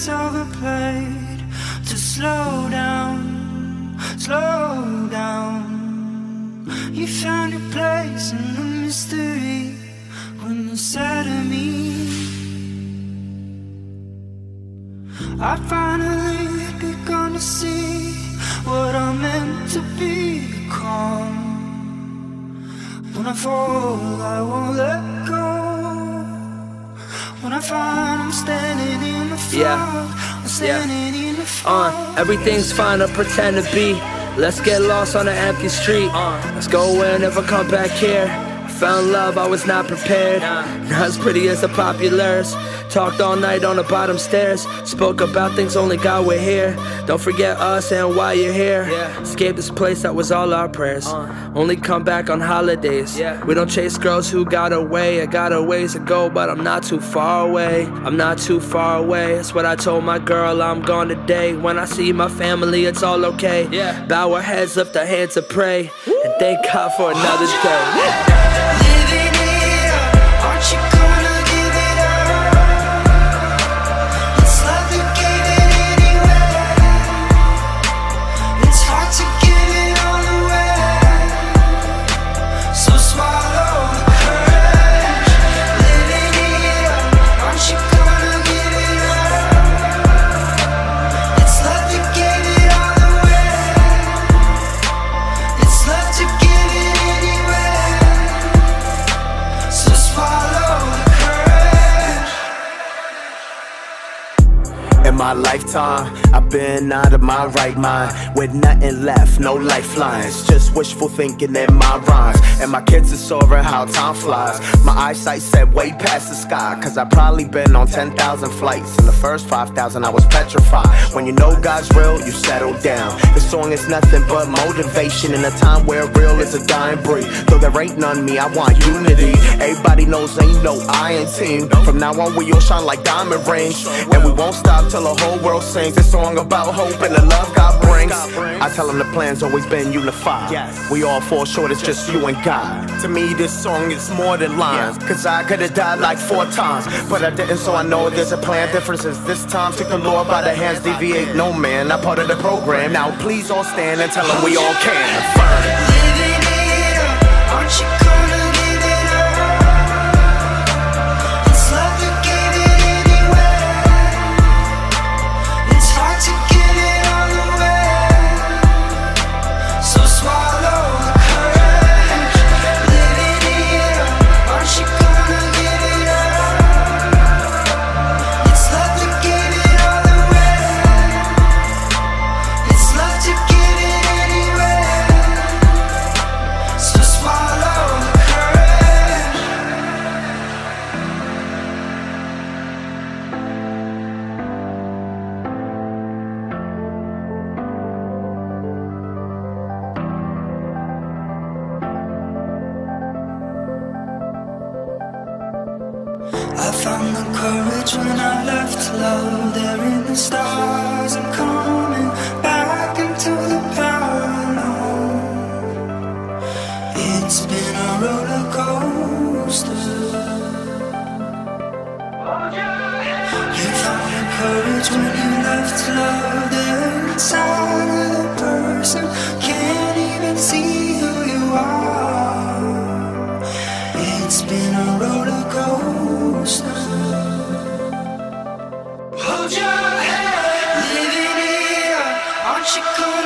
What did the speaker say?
tell the plate to slow down, slow down. You found your place in the mystery when you said to me, I finally begun to see what I'm meant to become. When I fall, I won't let go. When I find I'm standing in the fog, I'm standing in the fog. Everything's fine, I pretend to be. Let's get lost on an empty street. Let's go away and never come back here. I found love, I was not prepared. Not as pretty as the populars. Talked all night on the bottom stairs. Spoke about things only God would hear. Don't forget us and why you're here. Escape this place, that was all our prayers. Only come back on holidays. We don't chase girls who got away. I got a ways to go, but I'm not too far away. I'm not too far away. That's what I told my girl, I'm gone today. When I see my family, it's all okay. Bow our heads, lift our hands to pray, and thank God for another day. Living it up, aren't you gonna give it up? It's love that gave it anyway. It's hard to give it all away, so swallow the courage. Living it up, aren't you gonna give it up? It's love that gave it all away. It's love to give it anyway, so swallow the courage. In my lifetime, I've been out of my right mind, with nothing left, no lifelines, just wishful thinking in my rhymes. And my kids are soaring how time flies. My eyesight said way past the sky, cause I probably been on 10,000 flights. In the first 5,000 I was petrified. When you know God's real, you settle down. This song is nothing but motivation in a time where real is a dying breed. Though there ain't none me, I want unity. Everybody knows ain't no iron team. From now on we all shine like diamond rings, and we won't stop till the whole world sings. This song about hope and the love God brings. I tell them the plan's always been unified. We all fall short, it's just you and God. To me this song is more than lines, cause I could've died like 4 times, but I didn't, so I know there's a plan. Differences this time, took the Lord by the hands, deviate no man. I'm part of the program, now please all stand and tell them we all can. Living it up, aren't you gonna give it up? It's love that gave it anyway. It's hard to give it all away, so swallow the courage. Living it up, aren't you gonna give it up? It's love that gave it all away. It's love to give it anyway, so swallow the courage. I found the courage when I left love there in the stars. I'm coming back into the power alone. It's been a roller coaster. You found the courage when you left love there inside of the person. Can't even see who you are. It's been a roller coaster. Hold your head, living it up, aren't you gonna